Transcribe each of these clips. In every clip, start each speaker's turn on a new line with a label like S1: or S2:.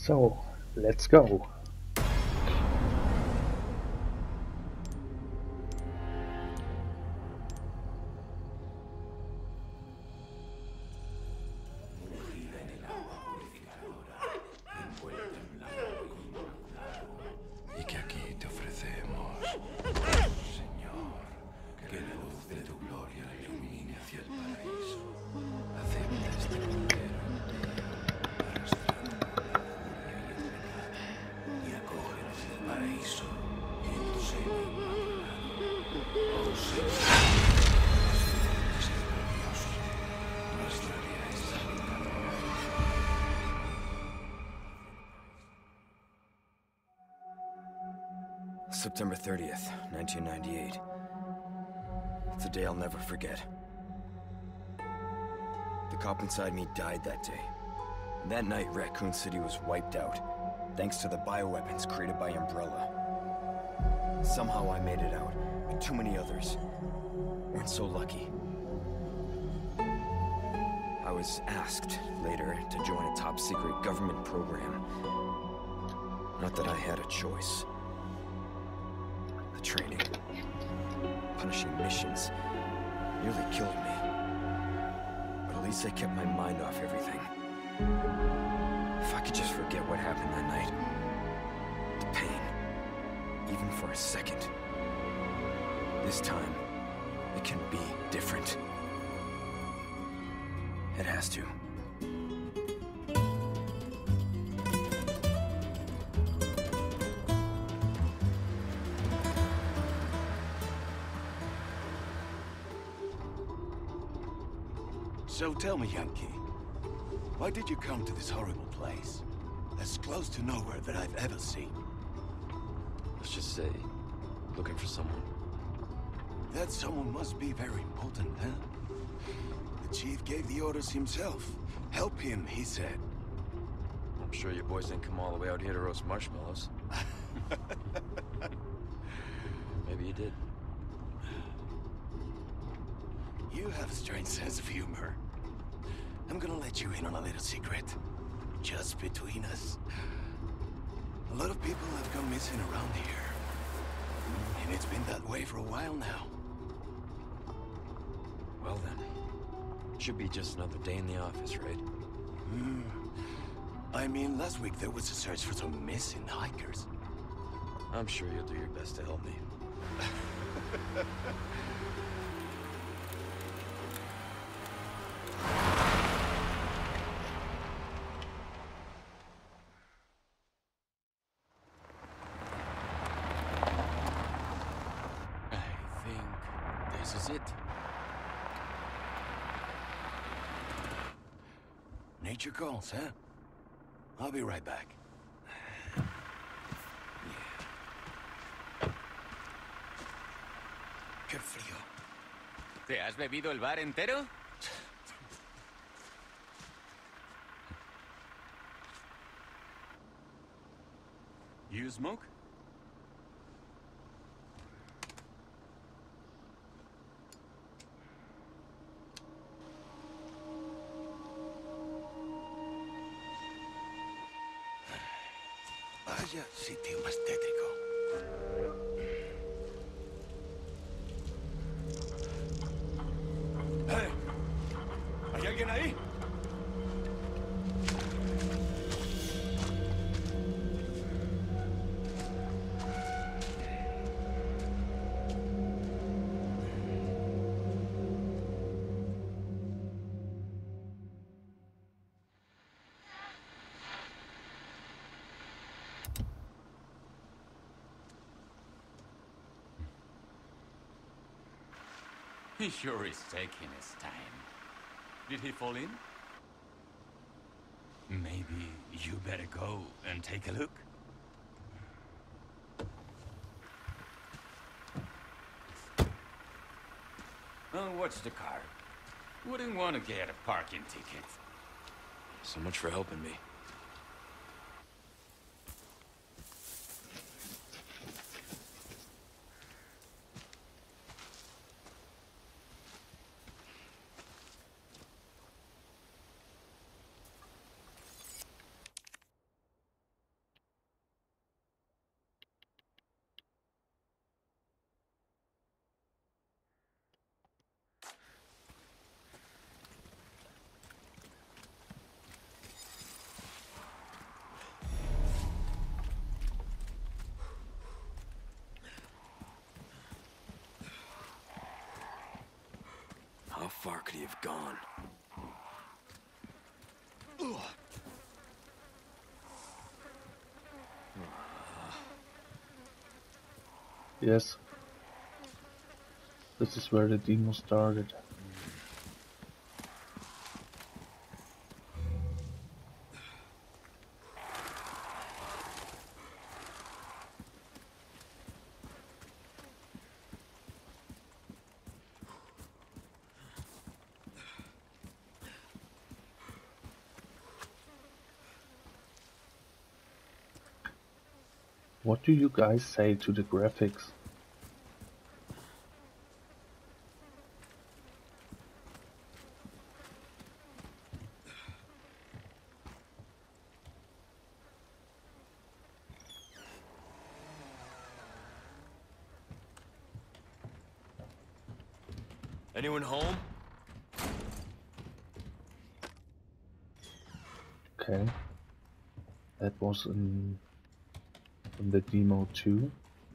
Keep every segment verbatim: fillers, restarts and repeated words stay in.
S1: So, let's go.
S2: Y que aquí te ofrecemos, Señor, que la luz de tu gloria ilumine hacia el paraíso. Acepta este cordero en ti, arrastrando la furia y el pecado, y acógenos en el paraíso y en tu seno inmaculado. Oh Señor, Señor Dios, nuestra vida es saludable. September thirtieth, nineteen ninety-eight. It's a day I'll never forget. The cop inside me died that day. And that night, Raccoon City was wiped out, thanks to the bioweapons created by Umbrella. Somehow I made it out, but too many others weren't so lucky. I was asked later to join a top-secret government program. Not that I had a choice. The training, punishing missions, nearly killed me. But at least I kept my mind off everything. If I could just forget what happened that night. The pain, even for a second. This time, it can be different. It has to.
S3: So tell me, Yankee, why did you come to this horrible place? As close to nowhere that I've ever seen.
S2: Let's just say, looking for someone.
S3: That someone must be very important, huh? The chief gave the orders himself. Help him, he said.
S2: I'm sure you boys didn't come all the way out here to roast marshmallows. Maybe you did.
S3: You have a strange sense of humor. I'm gonna let you in on a little secret. Just between us. A lot of people have gone missing around here. And it's been that way for a while now.
S2: Well then, should be just another day in the office, right?
S3: Hmm. I mean, last week there was a search for some missing hikers.
S2: I'm sure you'll do your best to help me.
S3: I think this is it. Nature calls, huh? I'll be right back. Qué frío.
S4: ¿Te has bebido el bar entero? You smoke?
S3: Vaya sitio más tétrico. ¡Eh! ¿Hay alguien ahí?
S4: He sure is taking his time. Did he fall in? Maybe you better go and take a look. Oh, watch the car. Wouldn't want to get a parking ticket.
S2: So much for helping me. far could he have gone?
S1: Yes. This is where the demo started. What do you guys say to the graphics?
S2: Anyone home?
S1: Okay. That was in, in the demo too.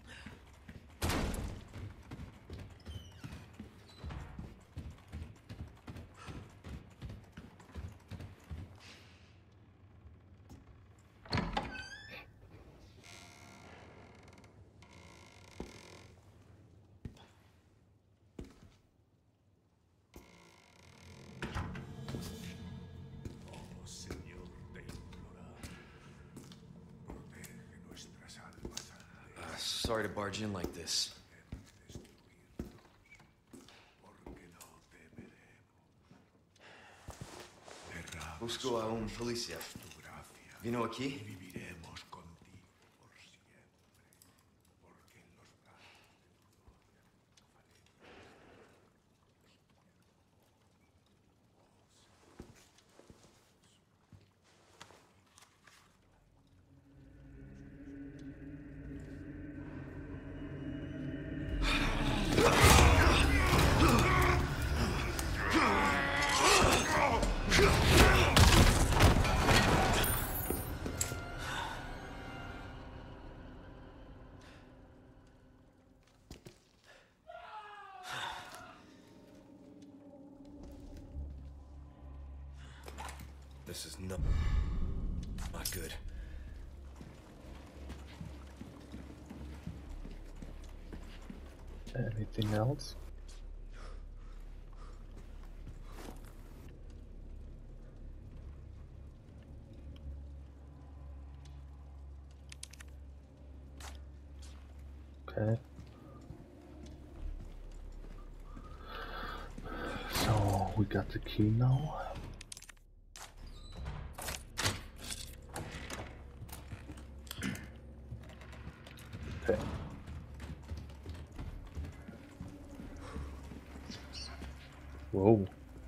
S2: Uh, sorry to barge in like this. Busco a un policía. Vino aquí? This is not, not good.
S1: Anything else? Okay. So we got the key now. Okay. Whoa.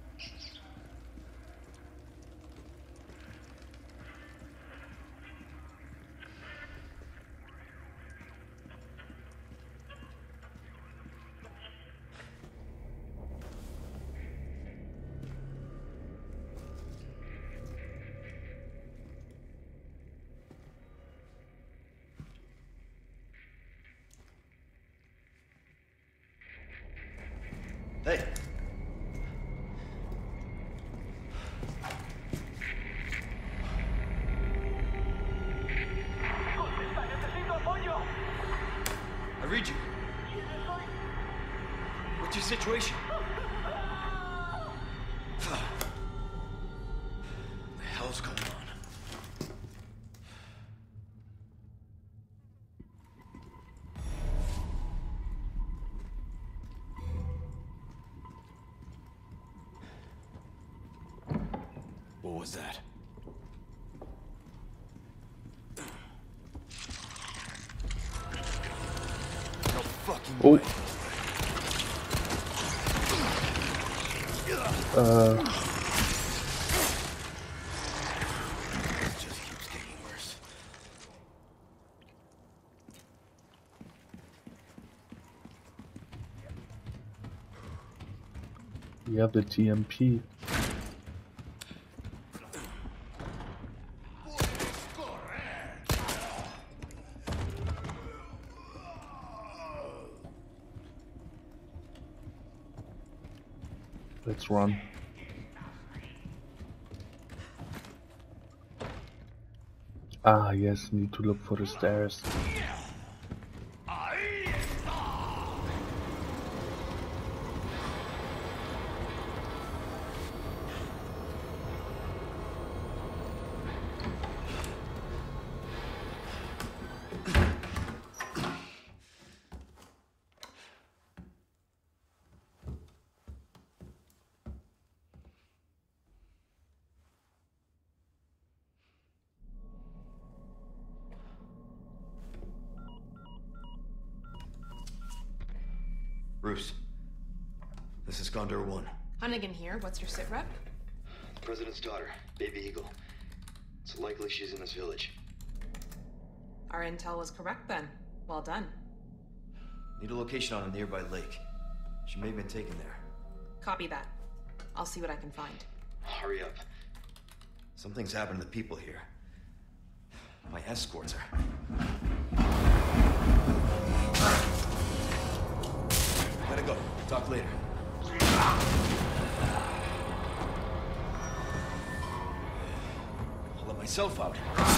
S2: Hey! I read you. What's your situation? What the hell's going on? What was that? No fucking
S1: Oh.
S2: way.
S1: Uh.
S2: It just keeps getting worse.
S1: We have the T M P. Let's run. Ah, yes, need to look for the stairs.
S5: Bruce, this is Condor One.
S6: Hunnigan here. What's your sit rep?
S5: President's daughter, Baby Eagle. It's likely she's in this village.
S6: Our intel was correct then. Well done.
S5: Need a location on a nearby lake. She may have been taken there.
S6: Copy that. I'll see what I can find.
S5: Hurry up. Something's happened to the people here. My escorts are... Gotta go. Talk later. I'll let myself out.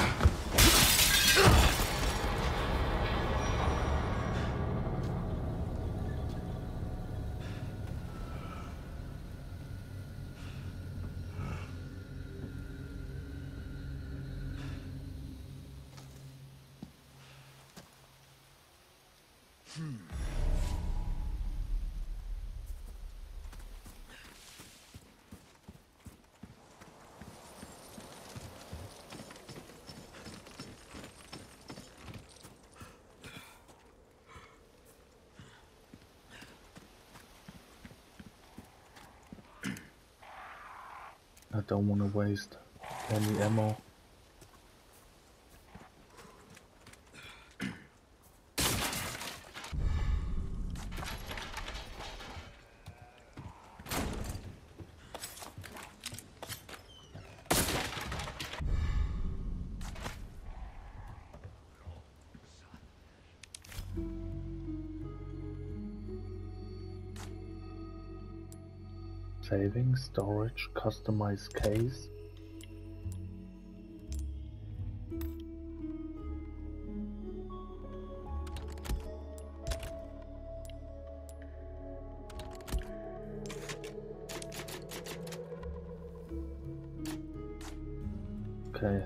S5: Hmm.
S1: I don't want to waste any ammo. Saving, storage, customize case. Okay.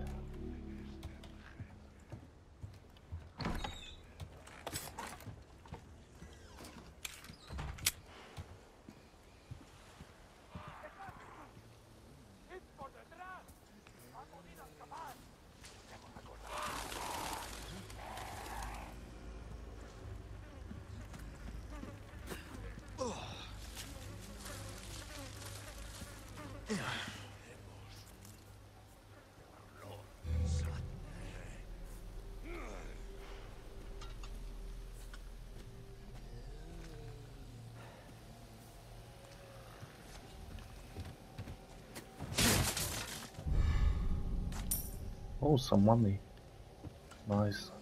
S1: Oh, some money. Nice.